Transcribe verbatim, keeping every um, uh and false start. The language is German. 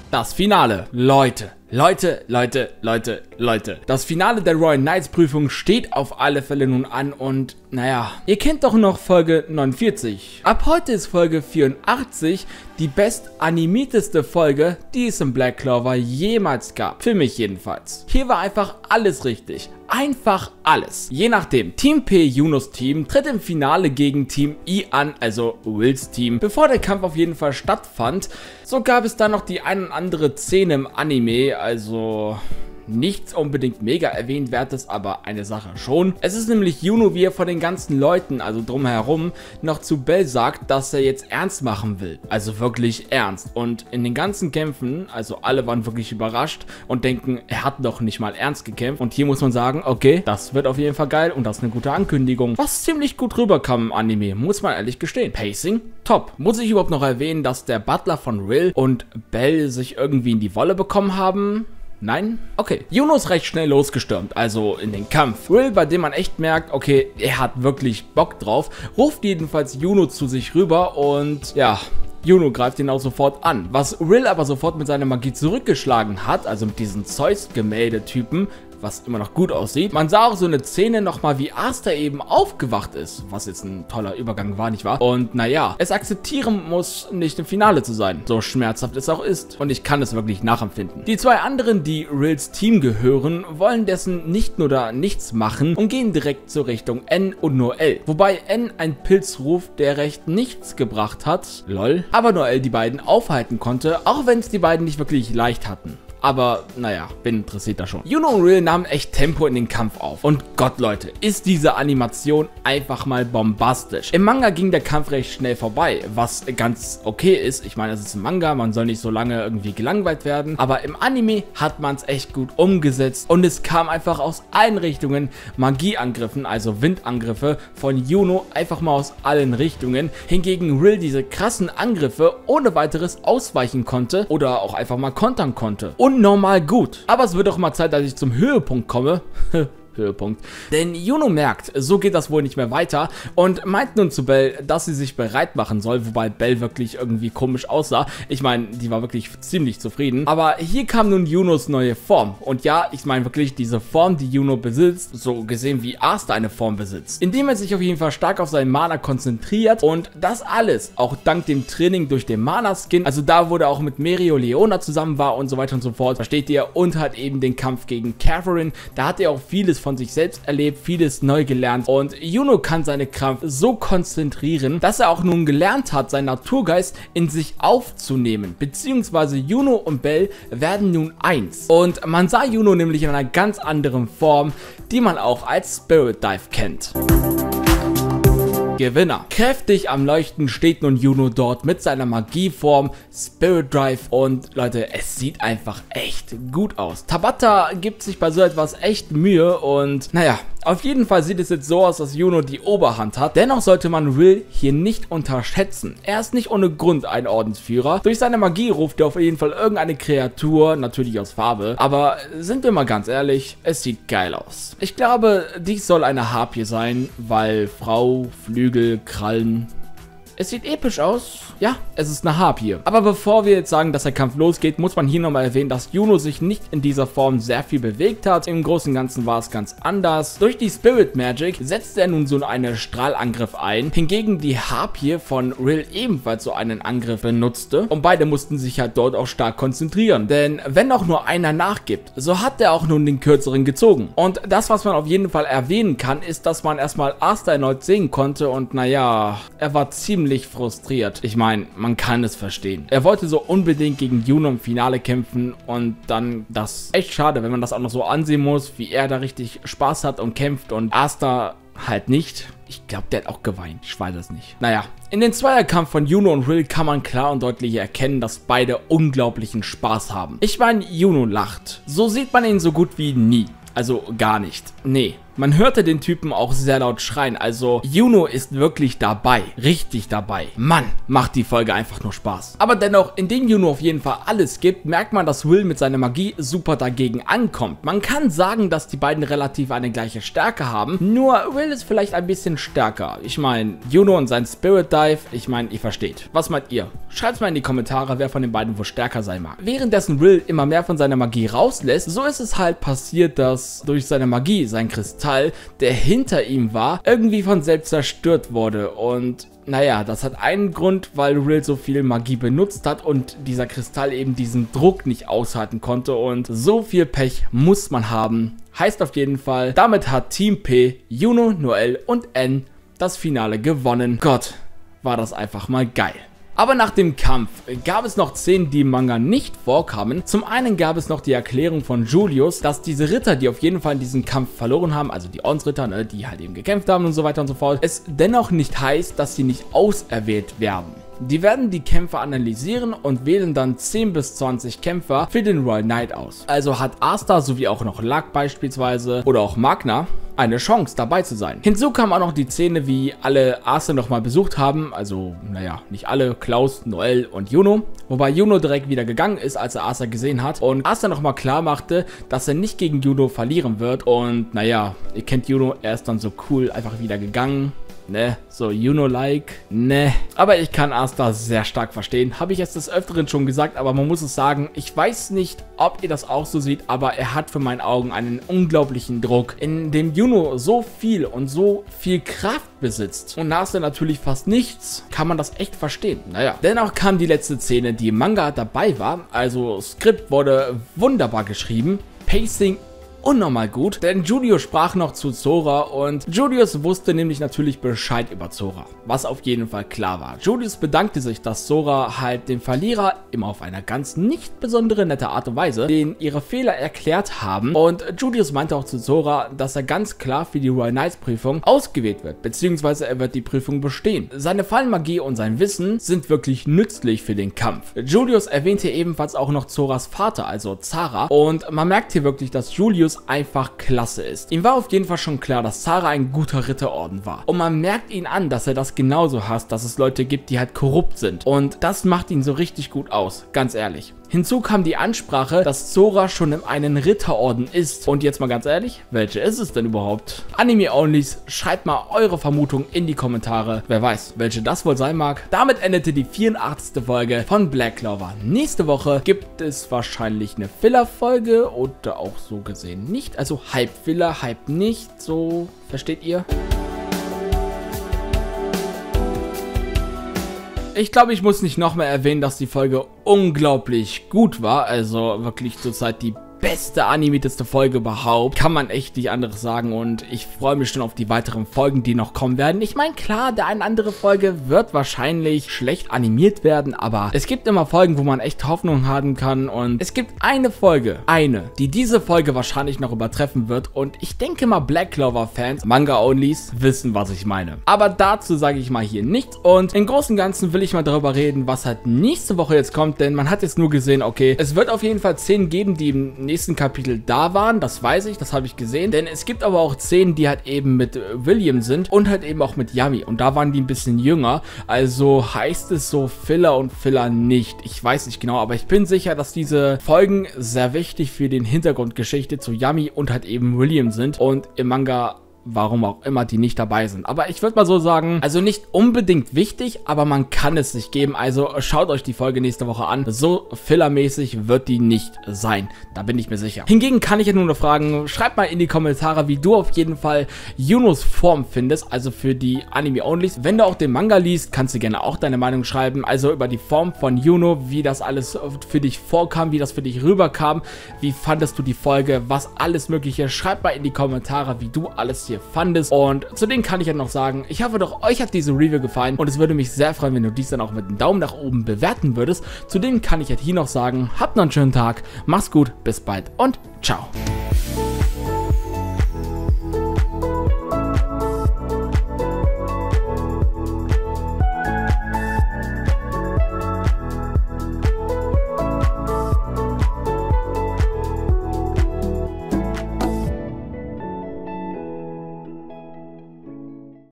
Das Finale. Leute, Leute, Leute, Leute, Leute. Das Finale der Royal Knights Prüfung steht auf alle Fälle nun an und naja, ihr kennt doch noch Folge neunundvierzig. Ab heute ist Folge vierundachtzig die best animierteste Folge, die es im Black Clover jemals gab. Für mich jedenfalls. Hier war einfach alles richtig. Einfach alles. Je nachdem. Team P, Junos Team, tritt im Finale gegen Team I an, also Wills Team. Bevor der Kampf auf jeden Fall stattfand, so gab es dann noch die ein und andere Szene im Anime, also nichts unbedingt mega erwähnenswertes, aber eine Sache schon. Es ist nämlich Juno, wie er von den ganzen Leuten, also drumherum, noch zu Bell sagt, dass er jetzt ernst machen will. Also wirklich ernst. Und in den ganzen Kämpfen, also alle waren wirklich überrascht und denken, er hat doch nicht mal ernst gekämpft. Und hier muss man sagen, okay, das wird auf jeden Fall geil und das ist eine gute Ankündigung. Was ziemlich gut rüberkam im Anime, muss man ehrlich gestehen. Pacing, top. Muss ich überhaupt noch erwähnen, dass der Butler von Will und Bell sich irgendwie in die Wolle bekommen haben? Nein? Okay. Juno ist recht schnell losgestürmt, also in den Kampf. Will, bei dem man echt merkt, okay, er hat wirklich Bock drauf, ruft jedenfalls Juno zu sich rüber und ja, Juno greift ihn auch sofort an. Was Will aber sofort mit seiner Magie zurückgeschlagen hat, also mit diesen Zeus-Gemälde-Typen, was immer noch gut aussieht. Man sah auch so eine Szene nochmal, wie Asta eben aufgewacht ist, was jetzt ein toller Übergang war, nicht wahr? Und naja, es akzeptieren muss, nicht im Finale zu sein, so schmerzhaft es auch ist. Und ich kann es wirklich nachempfinden. Die zwei anderen, die Rills Team gehören, wollen dessen nicht nur da nichts machen und gehen direkt zur Richtung N und Noel. Wobei N einen Pilz ruft, der recht nichts gebracht hat, lol, aber Noel die beiden aufhalten konnte, auch wenn es die beiden nicht wirklich leicht hatten. Aber, naja, wen interessiert das schon? Juno und Will nahmen echt Tempo in den Kampf auf. Und Gott, Leute, ist diese Animation einfach mal bombastisch. Im Manga ging der Kampf recht schnell vorbei, was ganz okay ist. Ich meine, es ist ein Manga, man soll nicht so lange irgendwie gelangweilt werden. Aber im Anime hat man es echt gut umgesetzt. Und es kam einfach aus allen Richtungen Magieangriffen, also Windangriffe von Juno, einfach mal aus allen Richtungen. Hingegen Will diese krassen Angriffe ohne weiteres ausweichen konnte oder auch einfach mal kontern konnte. Und normal gut. Aber es wird auch mal Zeit, dass ich zum Höhepunkt komme. Höhepunkt. Denn Juno merkt, so geht das wohl nicht mehr weiter und meint nun zu Bell, dass sie sich bereit machen soll, wobei Bell wirklich irgendwie komisch aussah. Ich meine, die war wirklich ziemlich zufrieden. Aber hier kam nun Junos neue Form. Und ja, ich meine wirklich diese Form, die Juno besitzt, so gesehen wie Asta eine Form besitzt. Indem er sich auf jeden Fall stark auf seinen Mana konzentriert und das alles auch dank dem Training durch den Mana-Skin, also da, wo er auch mit Mereoleona zusammen war und so weiter und so fort, versteht ihr, und halt eben den Kampf gegen Catherine, da hat er auch vieles von sich selbst erlebt, vieles neu gelernt und Juno kann seine Kraft so konzentrieren, dass er auch nun gelernt hat, seinen Naturgeist in sich aufzunehmen, beziehungsweise Juno und Bell werden nun eins und man sah Juno nämlich in einer ganz anderen Form, die man auch als Spirit Dive kennt. Gewinner. Kräftig am Leuchten steht nun Juno dort mit seiner Magieform Spirit Drive und Leute, es sieht einfach echt gut aus. Tabata gibt sich bei so etwas echt Mühe und naja, auf jeden Fall sieht es jetzt so aus, dass Juno die Oberhand hat. Dennoch sollte man Will hier nicht unterschätzen. Er ist nicht ohne Grund ein Ordensführer. Durch seine Magie ruft er auf jeden Fall irgendeine Kreatur, natürlich aus Farbe. Aber sind wir mal ganz ehrlich, es sieht geil aus. Ich glaube, dies soll eine Harpie sein, weil Frau, Flügel, Krallen... Es sieht episch aus. Ja, es ist eine Harpie. Aber bevor wir jetzt sagen, dass der Kampf losgeht, muss man hier nochmal erwähnen, dass Juno sich nicht in dieser Form sehr viel bewegt hat. Im Großen und Ganzen war es ganz anders. Durch die Spirit Magic setzte er nun so einen Strahlangriff ein. Hingegen die Harpie von Will ebenfalls so einen Angriff benutzte. Und beide mussten sich halt dort auch stark konzentrieren. Denn wenn auch nur einer nachgibt, so hat er auch nun den kürzeren gezogen. Und das, was man auf jeden Fall erwähnen kann, ist, dass man erstmal Asta erneut sehen konnte. Und naja, er war ziemlich frustriert. Ich meine, man kann es verstehen. Er wollte so unbedingt gegen Juno im Finale kämpfen und dann das echt schade, wenn man das auch noch so ansehen muss, wie er da richtig Spaß hat und kämpft und Asta halt nicht. Ich glaube, der hat auch geweint. Ich weiß es nicht. Naja, in den Zweierkampf von Juno und Will kann man klar und deutlich erkennen, dass beide unglaublichen Spaß haben. Ich meine, Juno lacht. So sieht man ihn so gut wie nie. Also gar nicht. Nee. Man hörte den Typen auch sehr laut schreien, also Yuno ist wirklich dabei, richtig dabei. Mann, macht die Folge einfach nur Spaß. Aber dennoch, indem Yuno auf jeden Fall alles gibt, merkt man, dass Will mit seiner Magie super dagegen ankommt. Man kann sagen, dass die beiden relativ eine gleiche Stärke haben, nur Will ist vielleicht ein bisschen stärker. Ich meine, Yuno und sein Spirit Dive, ich meine, ihr versteht. Was meint ihr? Schreibt mal in die Kommentare, wer von den beiden wohl stärker sein mag. Währenddessen Will immer mehr von seiner Magie rauslässt, so ist es halt passiert, dass durch seine Magie sein Kristall, der hinter ihm war, irgendwie von selbst zerstört wurde. Und naja, das hat einen Grund, weil Will so viel Magie benutzt hat und dieser Kristall eben diesen Druck nicht aushalten konnte, und so viel Pech muss man haben. Heißt auf jeden Fall, damit hat Team P, Yuno, Noel und N das Finale gewonnen. Gott, war das einfach mal geil. Aber nach dem Kampf gab es noch Szenen, die im Manga nicht vorkamen. Zum einen gab es noch die Erklärung von Julius, dass diese Ritter, die auf jeden Fall in diesem Kampf verloren haben, also die Ordensritter, ne, die halt eben gekämpft haben und so weiter und so fort, es dennoch nicht heißt, dass sie nicht auserwählt werden. Die werden die Kämpfe analysieren und wählen dann zehn bis zwanzig Kämpfer für den Royal Knight aus. Also hat Asta sowie auch noch Luck beispielsweise oder auch Magna eine Chance dabei zu sein. Hinzu kam auch noch die Szene, wie alle Asta nochmal besucht haben, also naja, nicht alle, Klaus, Noel und Yuno, wobei Yuno direkt wieder gegangen ist, als er Asta gesehen hat und Asta nochmal klar machte, dass er nicht gegen Yuno verlieren wird, und naja, ihr kennt Yuno, er ist dann so cool einfach wieder gegangen. Ne, so Yuno-like, ne. Aber ich kann Asta sehr stark verstehen. Habe ich jetzt des Öfteren schon gesagt, aber man muss es sagen, ich weiß nicht, ob ihr das auch so seht, aber er hat für meine Augen einen unglaublichen Druck, in dem Yuno so viel und so viel Kraft besitzt. Und Asta natürlich fast nichts, kann man das echt verstehen. Naja, dennoch kam die letzte Szene, die im Manga dabei war. Also, Skript wurde wunderbar geschrieben, Pacing unnormal gut, denn Julius sprach noch zu Zora und Julius wusste nämlich natürlich Bescheid über Zora, was auf jeden Fall klar war. Julius bedankte sich, dass Zora halt dem Verlierer immer auf einer ganz nicht besondere nette Art und Weise den ihre Fehler erklärt haben, und Julius meinte auch zu Zora, dass er ganz klar für die Royal Knights Prüfung ausgewählt wird, beziehungsweise er wird die Prüfung bestehen. Seine Fallenmagie und sein Wissen sind wirklich nützlich für den Kampf. Julius erwähnte ebenfalls auch noch Zoras Vater, also Zara, und man merkt hier wirklich, dass Julius einfach klasse ist. Ihm war auf jeden Fall schon klar, dass Zara ein guter Ritterorden war. Und man merkt ihn an, dass er das genauso hasst, dass es Leute gibt, die halt korrupt sind. Und das macht ihn so richtig gut aus, ganz ehrlich. Hinzu kam die Ansprache, dass Zora schon in einem Ritterorden ist. Und jetzt mal ganz ehrlich, welche ist es denn überhaupt? Anime-Onlys, schreibt mal eure Vermutung in die Kommentare. Wer weiß, welche das wohl sein mag. Damit endete die vierundachtzigste Folge von Black Clover. Nächste Woche gibt es wahrscheinlich eine Filler-Folge oder auch so gesehen nicht. Also halb Filler, halb nicht, so, versteht ihr? Ich glaube, ich muss nicht noch mehr erwähnen, dass die Folge unglaublich gut war. Also wirklich zurzeit die beste animierteste Folge überhaupt. Kann man echt nicht anderes sagen, und ich freue mich schon auf die weiteren Folgen, die noch kommen werden. Ich meine, klar, der eine andere Folge wird wahrscheinlich schlecht animiert werden, aber es gibt immer Folgen, wo man echt Hoffnung haben kann, und es gibt eine Folge, eine, die diese Folge wahrscheinlich noch übertreffen wird, und ich denke mal, Black Clover Fans, Manga-Onlys, wissen, was ich meine. Aber dazu sage ich mal hier nichts, und im Großen und Ganzen will ich mal darüber reden, was halt nächste Woche jetzt kommt, denn man hat jetzt nur gesehen, okay, es wird auf jeden Fall Szenen geben, die im nächsten Kapitel da waren, das weiß ich, das habe ich gesehen, denn es gibt aber auch Szenen, die halt eben mit William sind und halt eben auch mit Yami, und da waren die ein bisschen jünger, also heißt es so Filler und Filler nicht, ich weiß nicht genau, aber ich bin sicher, dass diese Folgen sehr wichtig für den Hintergrundgeschichte zu Yami und halt eben William sind, und im Manga warum auch immer die nicht dabei sind. Aber ich würde mal so sagen, also nicht unbedingt wichtig, aber man kann es sich geben. Also schaut euch die Folge nächste Woche an. So fillermäßig wird die nicht sein. Da bin ich mir sicher. Hingegen kann ich ja nur noch fragen, schreibt mal in die Kommentare, wie du auf jeden Fall Yunos Form findest, also für die Anime-Onlys. Wenn du auch den Manga liest, kannst du gerne auch deine Meinung schreiben, also über die Form von Yuno, wie das alles für dich vorkam, wie das für dich rüberkam, wie fandest du die Folge, was alles mögliche. Schreibt mal in die Kommentare, wie du alles hier fandest, und zudem kann ich ja noch sagen, ich hoffe doch, euch hat diese Review gefallen, und es würde mich sehr freuen, wenn du dies dann auch mit einem Daumen nach oben bewerten würdest. Zudem kann ich halt hier noch sagen, habt noch einen schönen Tag, mach's gut, bis bald und ciao.